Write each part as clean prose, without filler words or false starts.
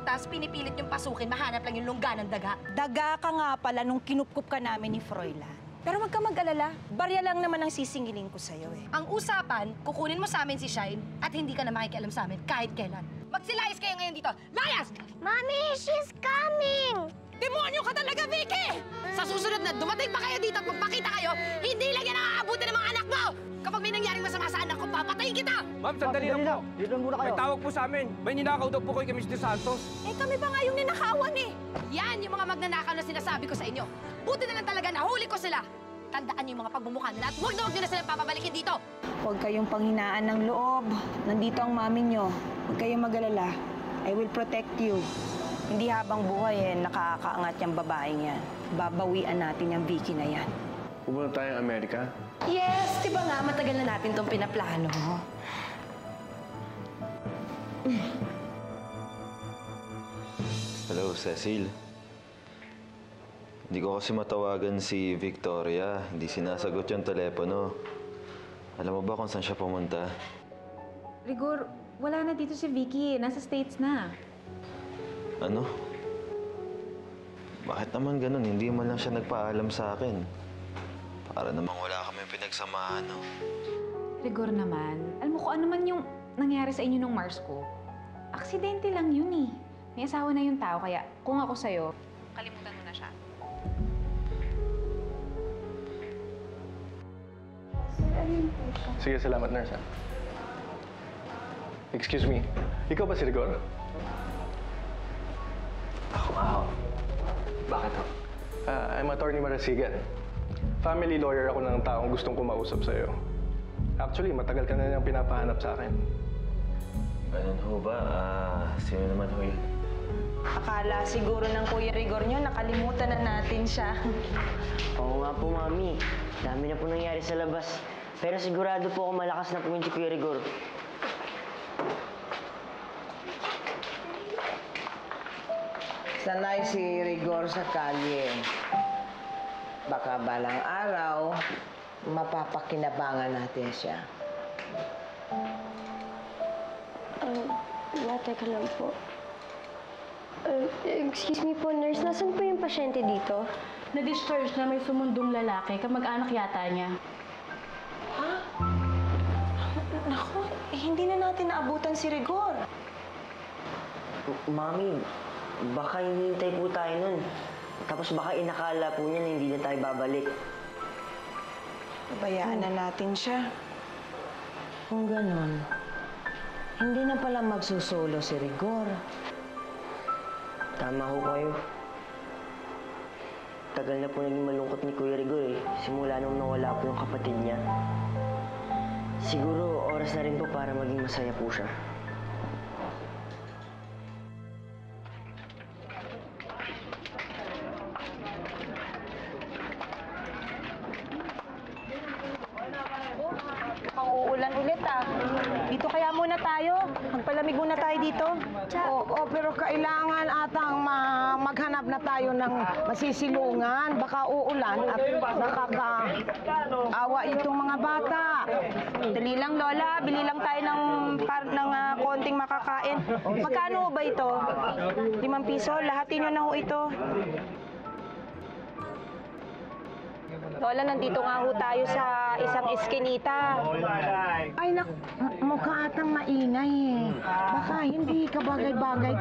tapos pinipilit yung pasukin, mahanap lang yung lungga ng daga. Daga ka nga pala nung kinupkup ka namin ni Froilan. Pero wag ka mag-alala, barya lang naman ang sisingilin ko sa'yo eh. Ang usapan, kukunin mo sa amin si Shine at hindi ka na makikialam sa amin kahit kailan. Magsilayas kayo ngayon dito. Layas! Mommy, she's coming! Demonyo ka talaga, Vicky! Sa susunod na dumating pa kayo dito at magpakita kayo, hindi lang yan ang aabutin ng mga anak mo! Kapag may nangyaring masama sa anak ko, papatayin kita! Ma'am, sandali lang po. Dito lang muna kayo. May tawag po sa amin. May ninakaw daw po kay Mr. Santos. Eh kami pa nga yung ninakawan eh. Yan yung mga magnanakaw na sinasabi ko sa inyo. Buti na lang talaga nahuli ko sila. Tandaan niyo yung mga pagmumukha nila at huwag niyo na silang papabalikin dito. Huwag kayong panghinaan ng loob. Nandito ang mami nyo. Huwag kayong mag-alala. I will protect you. Hindi habang buhay nakakaangat yung babaeng yan. Babawian natin yung Vicky na yan. Pupunta tayong Amerika? Yes, di ba nga matagal na natin itong pinaplano. Hello, Cecil. Hindi ko kasi matawagan si Victoria. Hindi sinasagot yung telepono. Alam mo ba kung saan siya pumunta? Rigor, wala na dito si Vicky. Nasa States na. Ano? Bakit naman ganun? Hindi man lang siya nagpaalam sa akin. Para namang wala kami pinagsamahan, no? Rigor naman, alam mo kung ano man yung nangyari sa inyo nung Mars ko. Aksidente lang yun eh. May asawa na yung tao, kaya kung ako sa'yo, kalimutan mo na siya. Sige, salamat, nurse. Excuse me, ikaw ba si Rigor? Ako. Bakit ho? I'm Attorney Marasigan. Family lawyer ako ng taong gustong kumausap sa'yo. Actually, matagal ka na niyang pinapahanap sa akin. Ganun ho ba? Sino naman ho yun? Akala siguro ng Kuya Rigor nyo, nakalimutan na natin siya. Oo nga po, Mami. Dami na po nangyari sa labas. Pero sigurado po ako malakas na po yung si Kuya Rigor. Sanay si Rigor sa kalye. Baka balang araw, mapapakinabangan natin siya. Teka lang po. Excuse me po, nurse. Nasaan po yung pasyente dito? Na-discharge na may sumundong lalaki. Kamag-anak yata niya. Ha? Naku, hindi na natin naabutan si Rigor. Mami, baka hinihintay po tayo nun. Tapos baka inakala po niya na hindi na tayo babalik. Bayaan na natin siya. Kung ganon, hindi na pala magsusolo si Rigor. Tama ho kayo. Tagal na po naging malungkot ni Kuya Rigor eh. Simula nung nawala po yung kapatid niya. Siguro oras na rin po para maging masaya po siya. Uulan ulit Dito kaya muna tayo. Magpalamig muna tayo dito. Oo, pero kailangan atang maghanap na tayo ng masisilungan. Baka uulan at nakakaawa itong mga bata. Dali lang, Lola. Bili lang tayo ng konting makakain. Magkano ba ito? 5 piso? Lahatin nyo na ho ito. Lola, nandito nga ho tayo sa isang eskinita. Ay, mukha atang maingay eh. Baka hindi ka bagay-bagay.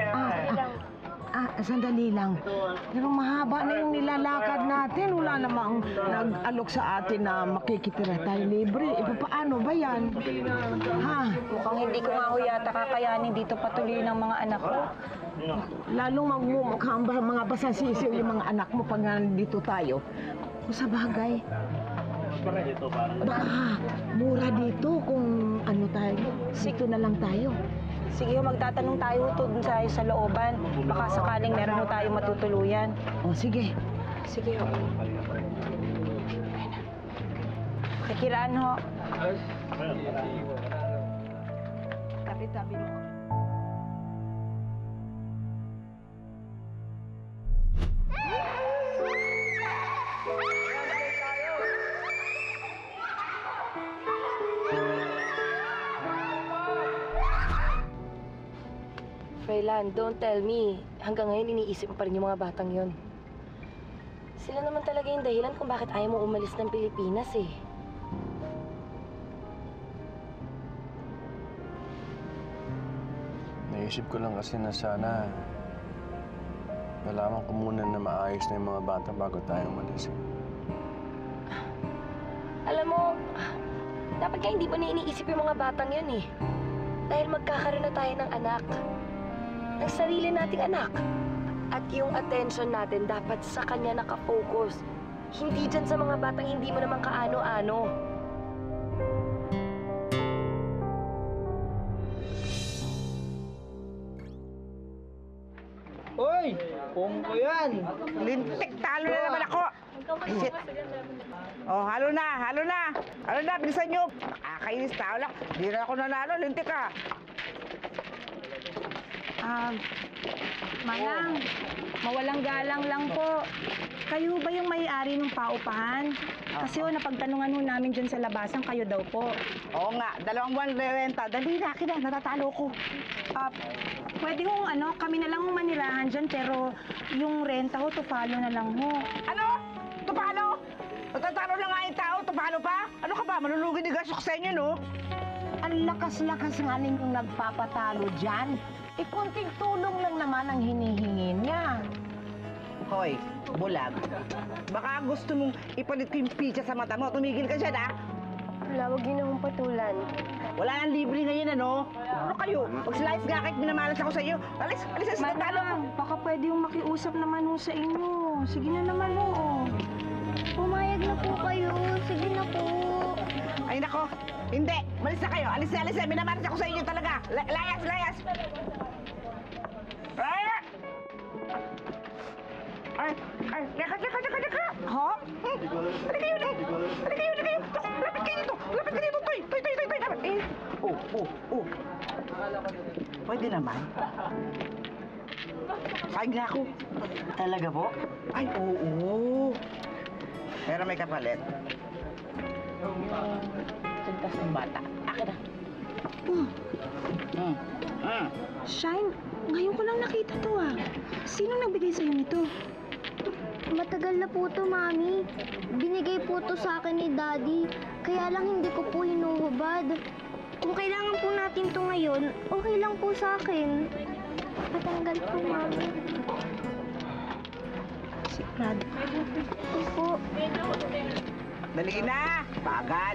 Sandali lang. Pero mahaba na yung nilalakad natin. Wala namang nag-alok sa atin na makikitira tayo libre. Paano ba yan? Ha? Mukhang hindi ko nga ho yata kakayanin dito patuloy ng mga anak ko. Lalong magmumukhang mga basasisiw yung mga anak mo pag nandito tayo. Sa bagay. Baka mura dito kung ano tayo. Dito na lang tayo. Sige, magtatanong tayo dun sa looban. Baka sakaling meron ho tayo matutuluyan. O, sige. Sige ho. Nakikiraan ho. Tabi-tabi mo. Lan, don't tell me. Hanggang ngayon, iniisip mo pa rin yung mga batang yon. Sila naman talaga yung dahilan kung bakit ayaw mo umalis ng Pilipinas eh. Naisip ko lang kasi na sana nalaman ko muna na maayos na yung mga bata bago tayo umalis. Alam mo, dapat nga hindi pa na iniisip yung mga batang yun eh. Dahil magkakaroon na tayo ng anak. Ng sarili nating anak. At yung attention natin dapat sa kanya nakafocus. Hindi dyan sa mga batang hindi mo naman kaano-ano. Hoy! Pungko yan! Lintik! Talo na naman ako! Shit! Oh, halo na! Halo na! Halo na! Bilisan nyo! Nakakainis tao lang! Hindi na ako nanalo! Lintik ka! Manang, mawalang galang lang po. Kayo ba yung may-ari ng paupahan? Kasi napagtanungan ho namin dyan sa labasan, kayo daw po. Oo nga, 2 buwan renta. Dali na, akin na, natatalo ko. Pwede ho, kami na lang manirahan dyan, pero yung renta ho, tupalo na lang ho. Ano? Tupalo? Natatalo na nga yung tao, tupalo pa? Ano ka ba? Malulugi ni Gasok sa inyo, no? Ang lakas-lakas nga ninyong nagpapatalo dyan. Konting tulong lang naman ang hinihingi niya. Hoy, bulag. Baka gusto mong ipalit ko yung pizza sa mata mo. Tumigil ka dyan, ha? Wala, wag yun akong patulan. Wala nang libre ngayon, ano? Ano kayo? Mag-slice nga kahit minamalas ako sa iyo. Alis, alis sa talo mo. Baka pwede yung makiusap naman ho sa inyo. Sige na naman ho. Pumayag na po kayo. Sige na po. Ay, nako. Hindi. Malis na kayo. Alis na. Minamalas ako sa inyo talaga. Layas, layas. Ay, leka. Ha? Halika kayo. Lapit kayo dito. Toy. Oh. Pwede naman. Kain na ako. Talaga po? Ay, oo. Pero may kapalit. Sintas ng bata. Akin na. Shine, ngayon ko lang nakita to Sino nagbigay sa'yo nito? Matagal na po to, Mami. Binigay po to sa akin ni Daddy. Kaya lang hindi ko po hinuhubad. Kung kailangan po natin to ngayon, okay lang po sa akin. Patanggal po, Mami. Sigurado. Opo. Dali na. Bagal.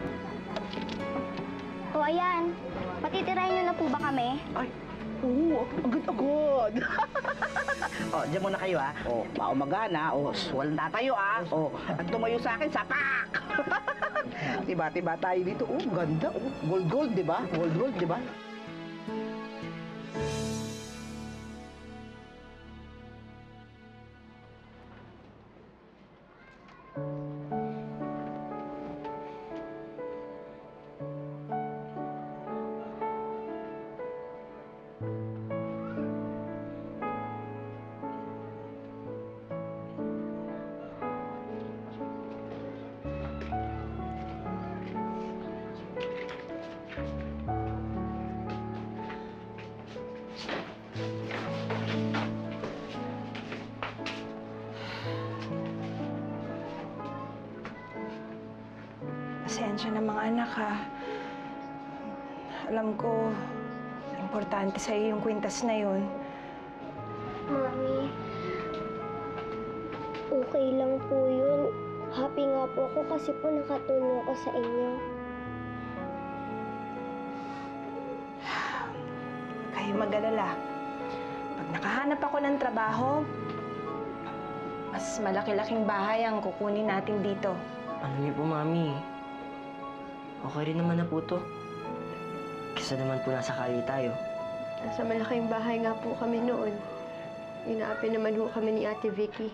O, ayan. Patitirahin niyo na po ba kami? Ay, oo. Agad-agad. Diyan muna kayo, ha? Maumagana. Walang tatayo, ha? Ang tumayo sa akin, sapak! Tiba-tiba tayo dito. Ganda. Gold, di ba? Gold, di ba? Pasensya na mga anak, Alam ko, importante sa'yo yung kwintas na yun. Mami, okay lang po yun. Happy nga po ako kasi po nakatulong ako sa inyo. Kayo mag-alala. Pag nakahanap ako ng trabaho, mas malaki-laking bahay ang kukunin natin dito. Ano niyo po, Mami? Okay rin naman na po to. Kesa naman po nasa kali tayo. Nasa malaking bahay nga po kami noon. Inaapi naman ho kami ni Ate Vicky.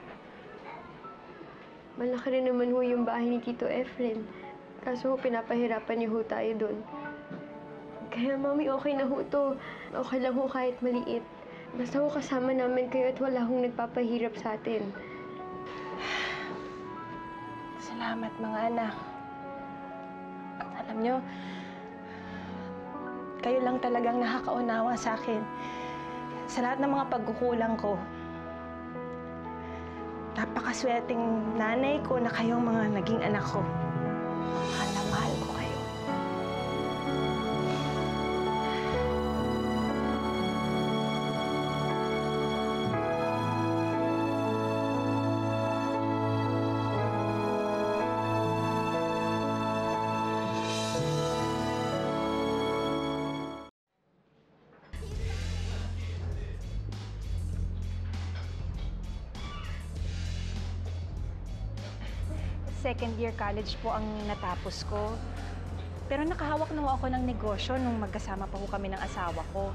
Malaki rin naman ho yung bahay ni Tito Efren. Kaso ho, pinapahirapan niyo ho tayo doon. Kaya, Mami, okay na ho to. Okay lang ho kahit maliit. Basta ho kasama namin kayo at wala hong nagpapahirap sa atin. Salamat, mga anak. At alam nyo, kayo lang talagang nakakaunawa sa akin. sa lahat ng mga pagkukulang ko. Napakaswerteng nanay ko na kayong mga naging anak ko. Mahal na mahal ko kayo. Second year college po ang natapos ko. Pero nakahawak na ako ng negosyo nung magkasama pa po kami ng asawa ko.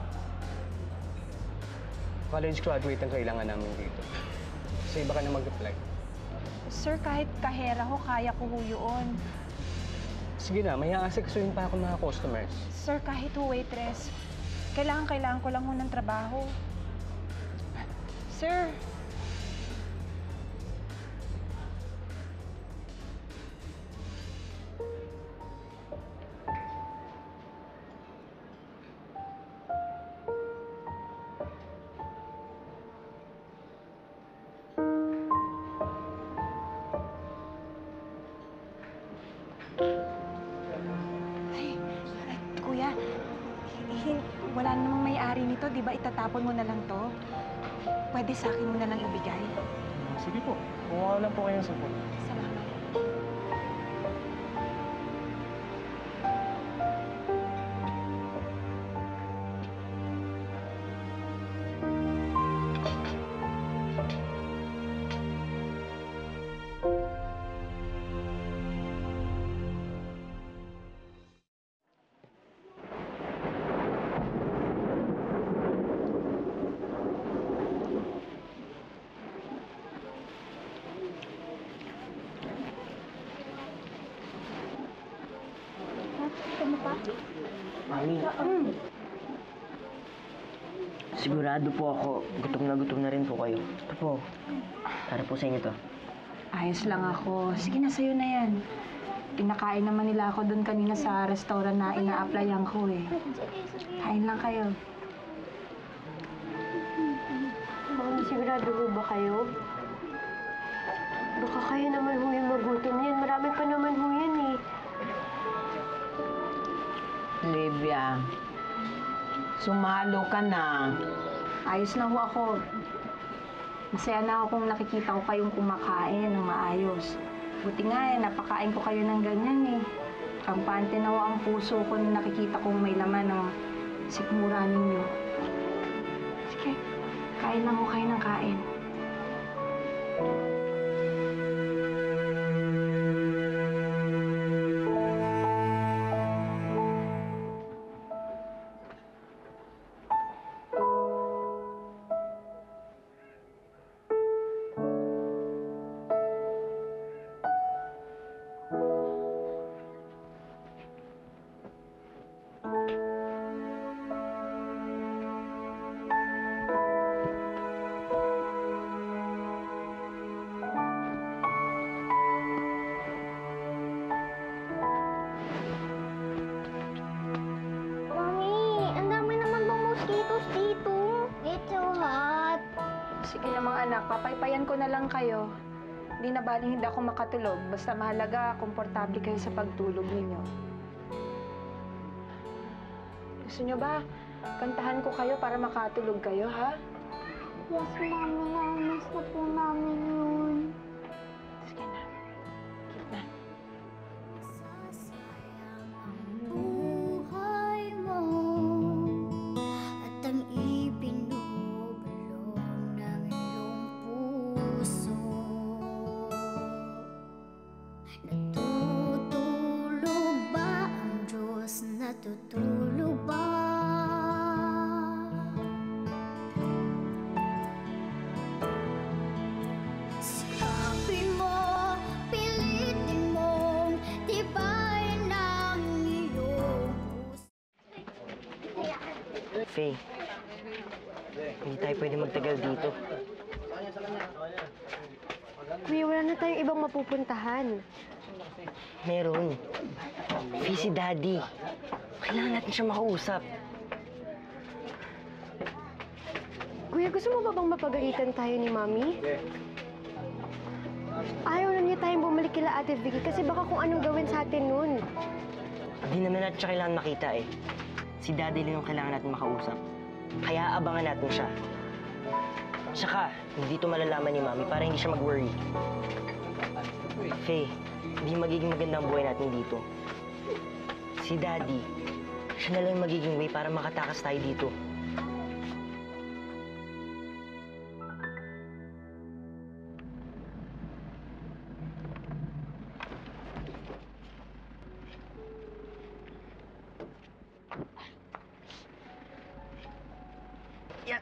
College graduate ang kailangan namin dito. Kasi iba ka na mag-apply. Sir, kahit kahera ko, kaya ko ho yun. Sige na, may aasikasuhin pa ako mga customers. Sir, kahit ho waitress, kailangan ko lang ho ng trabaho. Sir, Kuya, wala namang may-ari nito, di ba itatapon mo na lang to? Pwede sa akin mo na lang ibigay. Sige po, kumuha lang po kayong sapon. Salamat. Mami, sigurado po ako, gutom na rin po kayo. Ito po, para po sa inyo to. Ayos lang ako. Sige na, sa'yo na yan. Pinakain naman nila ako doon kanina sa restaurant na ina-applyan ko eh. Kain lang kayo. Mami, sigurado ho ba kayo? Baka kayo naman ho yung magutom yan. Marami pa naman ho yan eh. Livia, sumalo ka na. Ayos na ho ako. Masaya na ako kung nakikita ko kayong kumakain ng maayos. Buti nga eh, napakain ko kayo ng ganyan eh. Kampante na ho ang puso ko nung nakikita kong may laman ng sikmura ninyo. Sige, kain lang ho kayo ng kain. Sige na mga anak, papaypayan ko na lang kayo. Hindi na baling hindi ako makatulog. Basta mahalaga, komportable kayo sa pagtulog ninyo. Gusto nyo ba? Kantahan ko kayo para makatulog kayo, ha? Yes, Mami. Na-miss na po namin yun. Sige na. Keep na. Buhay mo at ang ibinubulong ng iyong puso. Natutulog ba ang Diyos? Natutulog ba? Sikapin mo, pilitin mong tibayin ang iyong puso. Faye, hindi tayo pwede magtagal dito. Kuya, wala na tayong ibang mapupuntahan. Meron. Faye, si Daddy. Kailangan natin siya makausap. Kuya, gusto mo ba bang mapagalitan tayo ni Mami? Ayaw na niya tayong bumalik kila Ate Vicky kasi baka kung anong gawin sa atin nun. Hindi naman natin siya kailangan makita eh. Si Daddy lang yung kailangan natin makausap. Kaya abangan natin siya. Tsaka, hindi ito malalaman ni Mami para hindi siya mag-worry. Faye, hindi magiging maganda ang buhay natin dito. Si Daddy, siya na lang yung magiging way para makatakas tayo dito. Yeah.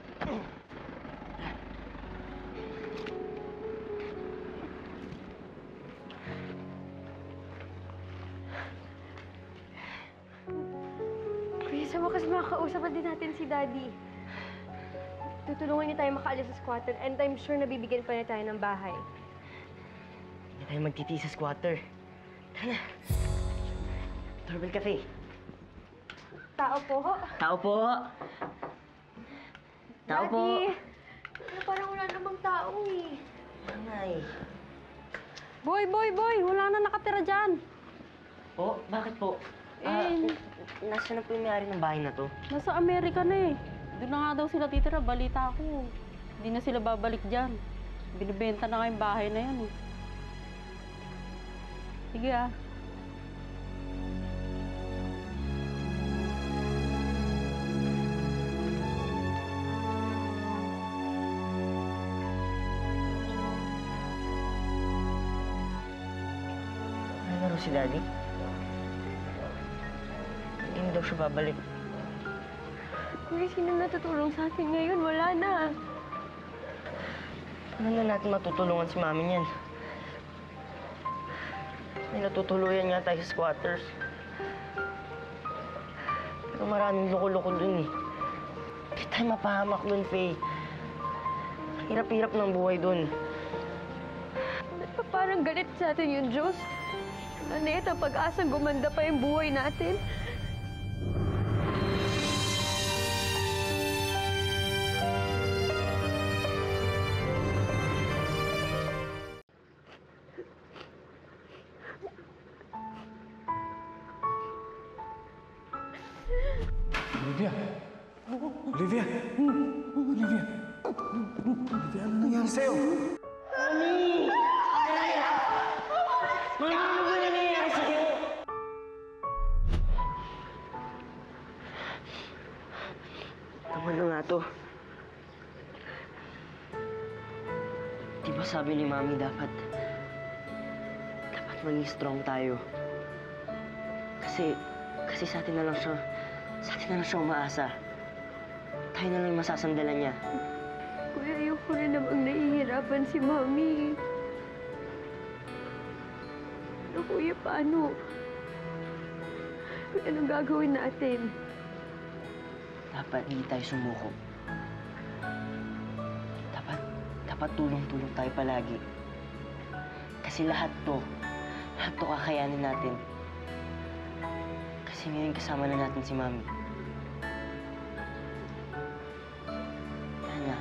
Kuya, sa wakas makakausap din natin si Daddy. Tutulungan niya tayo makaalis sa squatter and I'm sure nabibigyan pa niya tayo ng bahay. Hindi tayo magtitiis sa squatter. Tara na. Doorbell Cafe. Tao po. Tao po! Tao po! Daddy! Ano, parang wala namang tao eh. Nanay. Boy! Wala na nakatira dyan. Po, bakit po? Nasaan na po yung may-ari ng bahay na to? Nasa Amerika na eh. Doon na nga daw sila titira, balita ko. Hindi na sila babalik dyan. Binibenta na nga yung bahay na yan eh. Sige ah. Ano si Daddy? Hindi daw siya babalik. Kuya, sino natutulong sa atin ngayon? Wala na. Ano na natin matutulungan si Mami niyan? May natutuluyan nga tayo sa squatters. Pero maraming loko-loko dun eh. Hindi tayo mapahamak dun, Faye. Hirap-hirap ng buhay dun. Ba't pa parang galit sa atin yung Diyos? Nanit, ang pag-asang gumanda pa yung buhay natin. Olivia! Olivia! Olivia! Olivia, ano nangyari sa'yo? Mami! Mami, ano ba nangyayari sa'yo? Tama na nga to. Di ba sabi ni Mami dapat maging strong tayo? Kasi sa atin na lang siya umaasa. Tayo na lang yung masasandalan niya. Kuya, ayoko rin namang nahihirapan si Mami. Ano, Kuya, paano? Kuya, anong gagawin natin? Dapat hindi tayo sumuko. Dapat tulong-tulong tayo palagi. Kasi lahat to kakayanin natin. Kasi ngayon kasama na natin si Mami. Tana.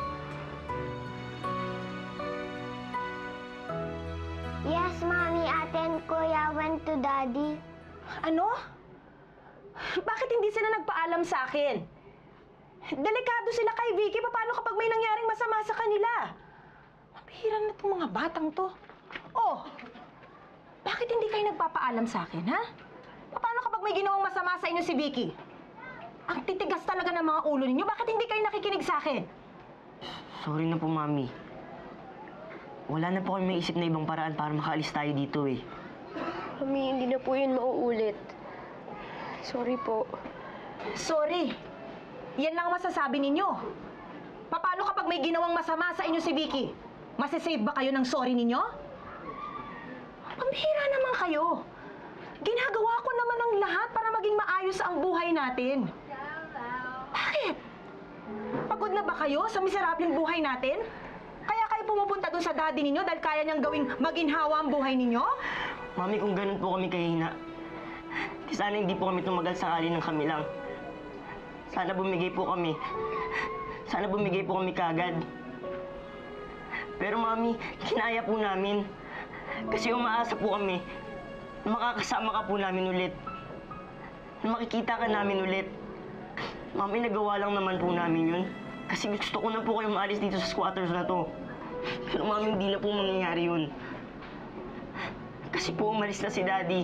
Yes, Mami, Ate and Kuya went to Daddy. Ano? Bakit hindi sila nagpaalam sa akin? Delikado sila kay Vicky. Paano kapag may nangyaring masama sa kanila? Mabihira na itong mga batang to. Oh, bakit hindi kayo nagpapaalam sa akin, ha? Paano kapag may ginawang masama sa inyo si Vicky? Ang titigas talaga ng mga ulo ninyo. Bakit hindi kayo nakikinig sa akin? Sorry na po, Mami. Wala na po kami maisip na ibang paraan para makaalis tayo dito eh. Mami, hindi na po yun mauulit. Sorry po. Sorry. Yan lang ang masasabi ninyo. Paano kapag may ginawang masama sa inyo si Vicky? Masisave ba kayo ng sorry ninyo? Pambihira naman kayo. Ginagawa ko naman ang lahat para maging maayos ang buhay natin. Bakit? Pagod na ba kayo sa miserableng buhay natin? Kaya kayo pumupunta doon sa daddy ninyo dahil kaya niyang gawing maginhawa ang buhay ninyo? Mami, kung ganun po kami kahina, sana hindi po kami tumagal sakali ng kami lang. Sana bumigay po kami sana bumigay po kami kagad. Pero Mami, kinaya po namin. Kasi umaasa po kami na makakasama ka po namin ulit. Na makikita ka namin ulit. Mami, nagawa lang naman po namin yun. Kasi gusto ko na po kayo maalis dito sa squatters na to. Pero Mami, hindi na po mangyayari yun. Kasi po umalis na si Daddy.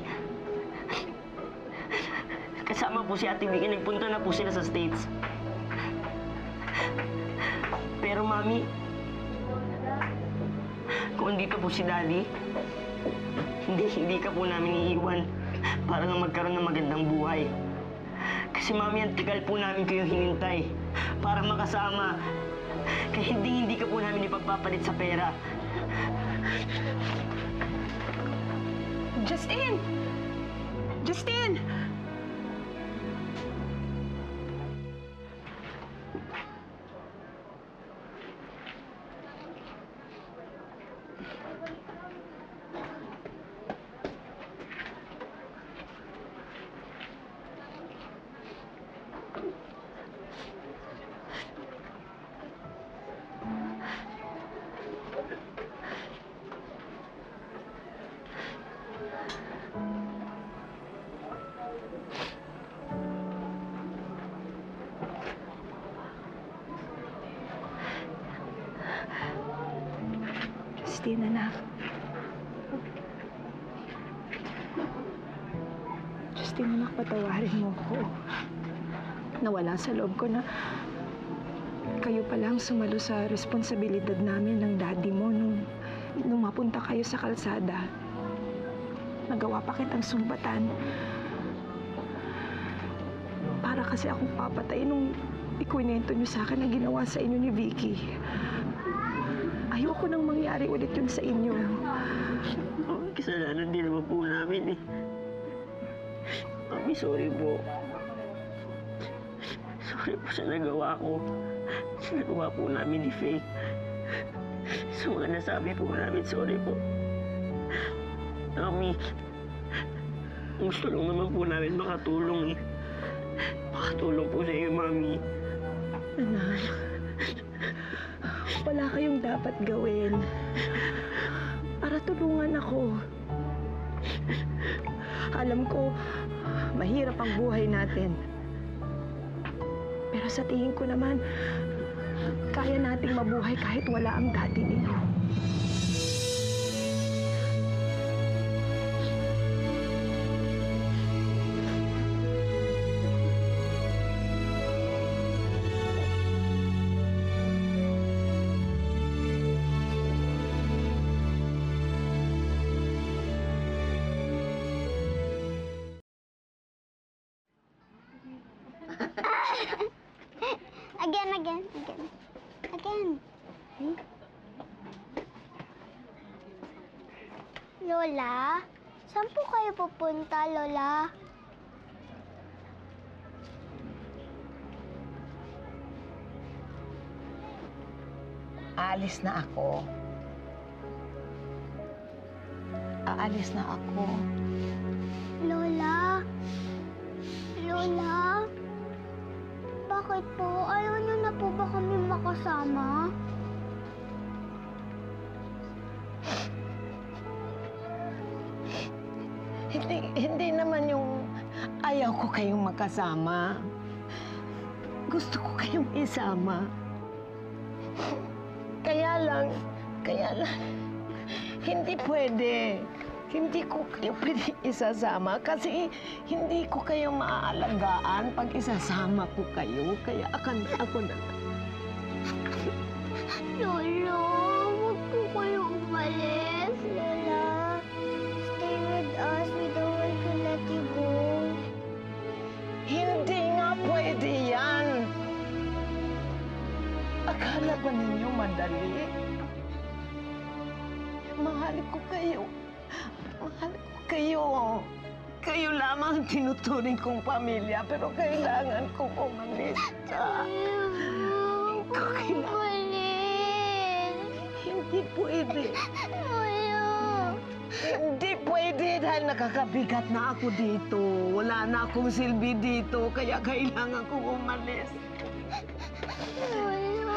Kasama po si Ate Vicky, nagpunta na po sila sa States. Pero Mami, kung dito po si Daddy, hindi ka po namin iiwan para lang magkaroon ng magandang buhay. Kasi Mami, ang tigal po namin kayo hinintay para makasama. Kaya hindi ka po namin ipagpapalit sa pera. Justin! Justin! Justin, anak. Justin, anak, patawarin mo ko. Nawala sa loob ko na kayo palang sumalo sa responsibilidad namin ng daddy mo nung mapunta kayo sa kalsada. Nagawa pa kitang sumbatan. Para kasi akong papatay nung ikwento niyo sa akin na ginawa sa inyo ni Vicky. Ayoko nang mangyari ulit yun sa inyo. Kasalanan din naman po namin eh. Mami, sorry po. Sorry po sa nagawa ko. Sa nagawa po namin ni Faye. Sa mga nasabi po namin, sorry po. Mami, gusto lang naman po namin makatulong eh. Makatulong po sa iyo, Mami. Anak, wala kayong dapat gawin para tulungan ako. Alam ko, mahirap ang buhay natin. Pero sa tingin ko naman, kaya nating mabuhay kahit wala ang daddy ninyo. Again. Lola, saan po kayo pupunta, Lola? Aalis na ako. Aalis na ako. Lola? Lola? Bakit po? Ayaw niyo na po ba kami makasama? Hindi naman yung ayaw ko kayong makasama. Gusto ko kayong isama. Kaya lang, hindi pwede. Hindi ko kayo pwede isasama kasi hindi ko kayo maaalagaan pag isasama ko kayo. Kaya ako na. Lolo, huwag po kayo umalis. Lola, stay with us. We don't want to let you go. Hindi nga pwede yan. Akala ba ninyo madali? Mahal ko kayo. Mahal ko kayo. Kayo lamang tinuturing kong pamilya, pero kailangan kong umalis. Hindi pwede. Hindi pwede dahil nakakabigat na ako dito. Wala na akong silbi dito, kaya kailangan kong umalis. Lola.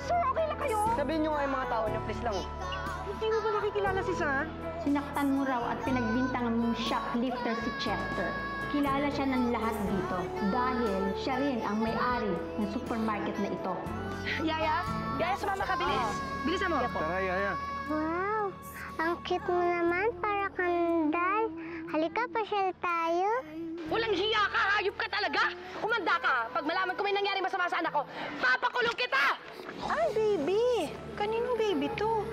sir, okay lang kayo? Sabihin nyo nga yung mga tao nyo, please lang. Hindi mo ba nakikilala si Sir? Sinaktan mo raw at pinagbintangan mong shoplifter si Chester. Kilala siya ng lahat dito dahil siya rin ang may-ari ng supermarket na ito. Yaya? Yaya, sumama ka, bilis. Bilisan mo. Tara, Yaya. Wow! Ang cute mo naman, para kandal. Halika, pasyal tayo. Walang hiya ka, hayop ka talaga! Umanda ka! Pag malaman ko may nangyari masama sa anak ko, papakulong kita! Ay, baby. Kaninong baby to?